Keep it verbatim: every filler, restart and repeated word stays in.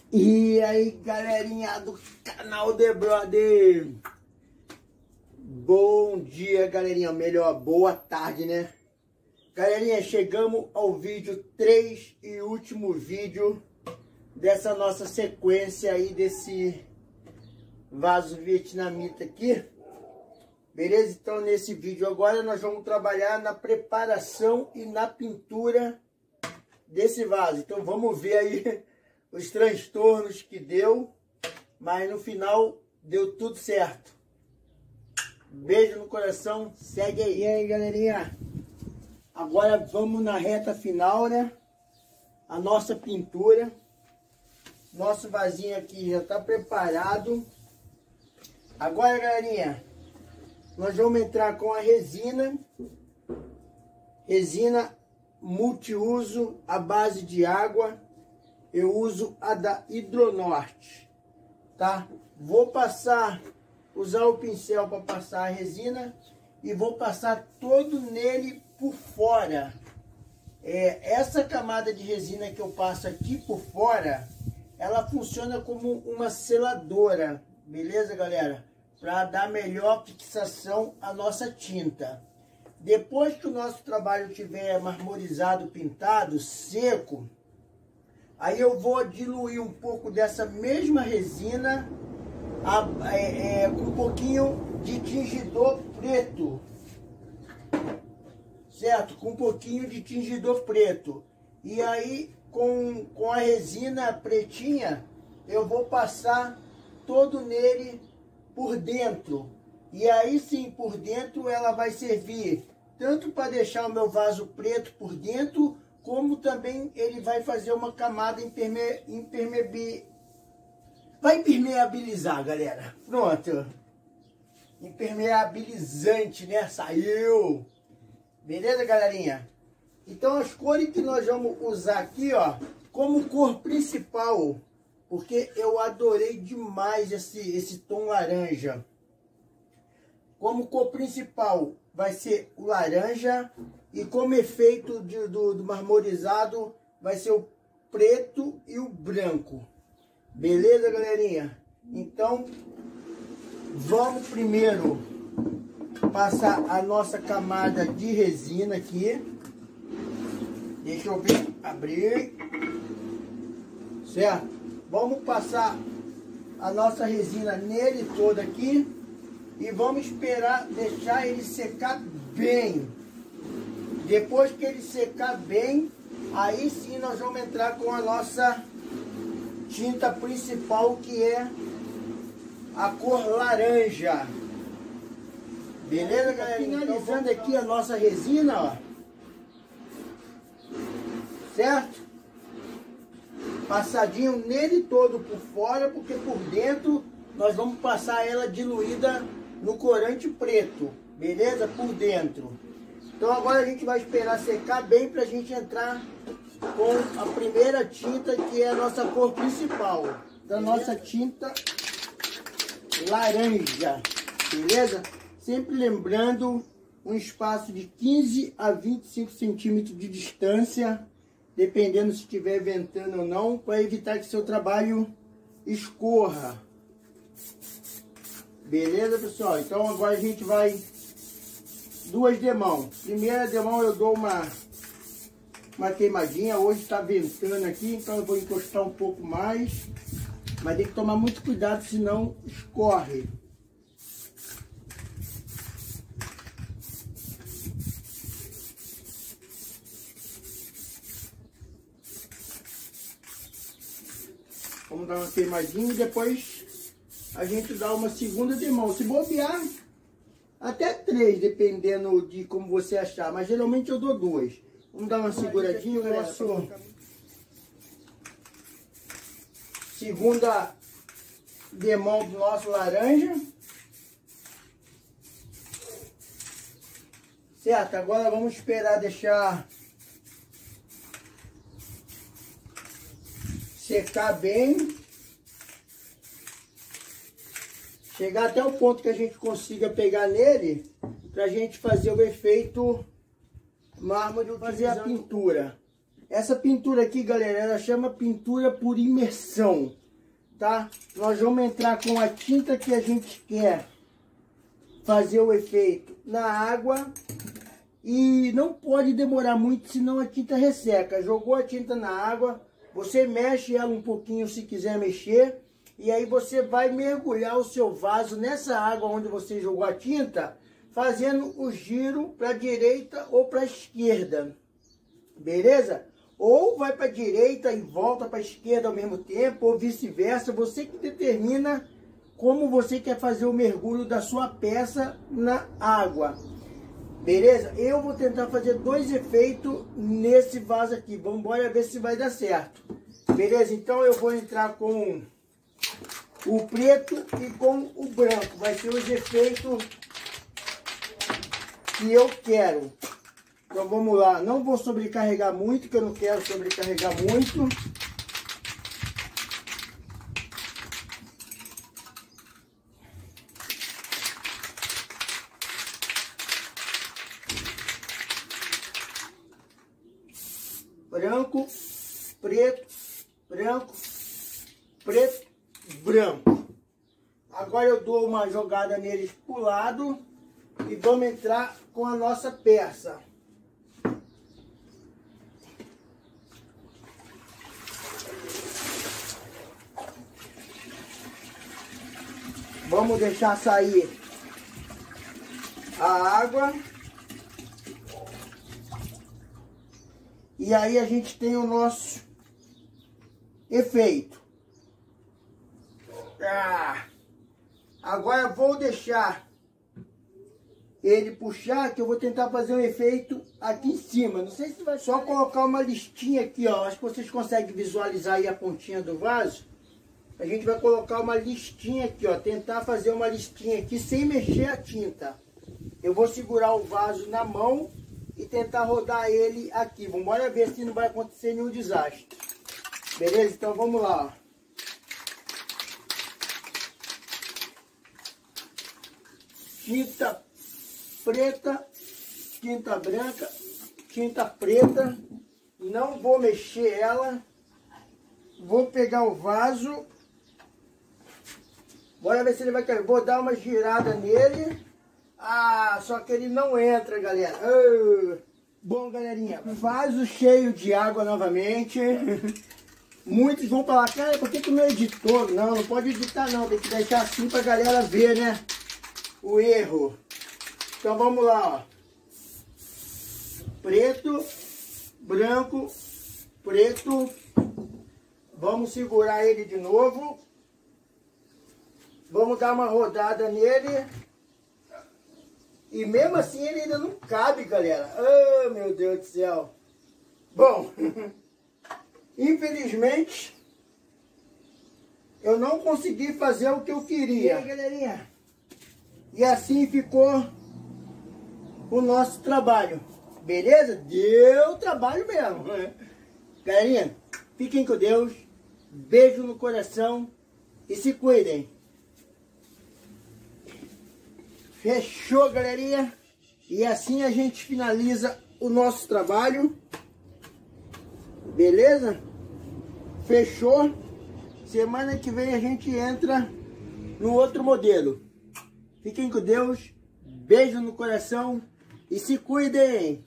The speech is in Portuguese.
E aí, galerinha do canal The Brother, bom dia, galerinha, melhor, boa tarde, né? Galerinha, chegamos ao vídeo três e último vídeo dessa nossa sequência aí, desse vaso vietnamita aqui. Beleza? Então, nesse vídeo agora nós vamos trabalhar na preparação e na pintura desse vaso. Então, vamos ver aí os transtornos que deu, mas no final deu tudo certo. Beijo no coração, segue aí. E aí, galerinha, agora vamos na reta final, né? A nossa pintura. Nosso vasinho aqui já está preparado. Agora, galerinha, nós vamos entrar com a resina. Resina multiuso à base de água. Eu uso a da Hidronorte, tá? Vou passar, usar o pincel para passar a resina e vou passar todo nele por fora. É, essa camada de resina que eu passo aqui por fora, ela funciona como uma seladora, beleza, galera? Para dar melhor fixação à nossa tinta. Depois que o nosso trabalho tiver marmorizado, pintado, seco, aí eu vou diluir um pouco dessa mesma resina a, é, é, com um pouquinho de tingidor preto. Certo? Com um pouquinho de tingidor preto. E aí, com, com a resina pretinha, eu vou passar todo nele por dentro. E aí sim, por dentro, ela vai servir tanto para deixar o meu vaso preto por dentro, como também ele vai fazer uma camada imperme... impermeabil... vai impermeabilizar, galera. Pronto. Impermeabilizante, né? Saiu. Beleza, galerinha? Então, as cores que nós vamos usar aqui, ó, como cor principal, porque eu adorei demais esse, esse tom laranja. Como cor principal vai ser o laranja. E como efeito de, do, do marmorizado vai ser o preto e o branco. Beleza, galerinha? Então, vamos primeiro passar a nossa camada de resina aqui. Deixa eu ver, abrir. Certo? Vamos passar a nossa resina nele todo aqui. E vamos esperar deixar ele secar bem. Depois que ele secar bem, aí sim nós vamos entrar com a nossa tinta principal, que é a cor laranja. Beleza, galera? Finalizando aqui a nossa resina, ó. Certo? Passadinho nele todo por fora, porque por dentro nós vamos passar ela diluída no corante preto. Beleza? Por dentro. Então agora a gente vai esperar secar bem para a gente entrar com a primeira tinta, que é a nossa cor principal, da nossa tinta laranja, beleza? Sempre lembrando um espaço de quinze a vinte e cinco centímetros de distância, dependendo se estiver ventando ou não, para evitar que seu trabalho escorra. Beleza, pessoal? Então agora a gente vai duas demãos. Primeira demão eu dou uma, uma queimadinha. Hoje está ventando aqui, então eu vou encostar um pouco mais. Mas tem que tomar muito cuidado, senão escorre. Vamos dar uma queimadinha e depois a gente dá uma segunda demão. Se bobear, até três, dependendo de como você achar. Mas geralmente eu dou duas. Vamos dar uma seguradinha. O nosso segunda demão do nosso laranja. Certo, agora vamos esperar deixar secar bem. Chegar até o ponto que a gente consiga pegar nele, pra gente fazer o efeito mármore, fazer a pintura. Essa pintura aqui, galera, ela chama pintura por imersão, tá? Nós vamos entrar com a tinta que a gente quer fazer o efeito na água. E não pode demorar muito, senão a tinta resseca. Jogou a tinta na água, você mexe ela um pouquinho se quiser mexer. E aí você vai mergulhar o seu vaso nessa água onde você jogou a tinta, fazendo o giro para a direita ou para a esquerda. Beleza? Ou vai para a direita e volta para a esquerda ao mesmo tempo, ou vice-versa. Você que determina como você quer fazer o mergulho da sua peça na água. Beleza? Eu vou tentar fazer dois efeitos nesse vaso aqui. Vamos embora ver se vai dar certo. Beleza? Então eu vou entrar com o preto e com o branco. Vai ser os efeitos que eu quero. Então vamos lá. Não vou sobrecarregar muito, que eu não quero sobrecarregar muito. Branco, preto, branco, preto, branco. Agora eu dou uma jogada neles pro lado e vamos entrar com a nossa peça. Vamos deixar sair a água. E aí a gente tem o nosso efeito. Ah, agora vou deixar ele puxar, que eu vou tentar fazer um efeito aqui em cima. Não sei se vai só colocar uma listinha aqui, ó. Acho que vocês conseguem visualizar aí a pontinha do vaso. A gente vai colocar uma listinha aqui, ó. Tentar fazer uma listinha aqui sem mexer a tinta. Eu vou segurar o vaso na mão e tentar rodar ele aqui. Vamos embora ver se não vai acontecer nenhum desastre. Beleza? Então vamos lá, ó. Tinta preta, tinta branca, tinta preta. Não vou mexer ela. Vou pegar o vaso. Bora ver se ele vai querer. Vou dar uma girada nele. Ah, só que ele não entra, galera. Ah. Bom, galerinha, vaso cheio de água novamente. Muitos vão falar, cara, por que tu não editou? Não, não pode editar não, tem que deixar assim pra galera ver, né? O erro. Então vamos lá, ó. Preto, branco, preto. Vamos segurar ele de novo. Vamos dar uma rodada nele. E mesmo assim ele ainda não cabe, galera. Oh, meu Deus do céu. Bom, infelizmente, eu não consegui fazer o que eu queria. E aí, galerinha? E assim ficou o nosso trabalho. Beleza? Deu trabalho mesmo. Galerinha, fiquem com Deus. Beijo no coração e se cuidem. Fechou, galerinha? E assim a gente finaliza o nosso trabalho. Beleza? Fechou? Semana que vem a gente entra no outro modelo. Fiquem com Deus. Beijo no coração e se cuidem.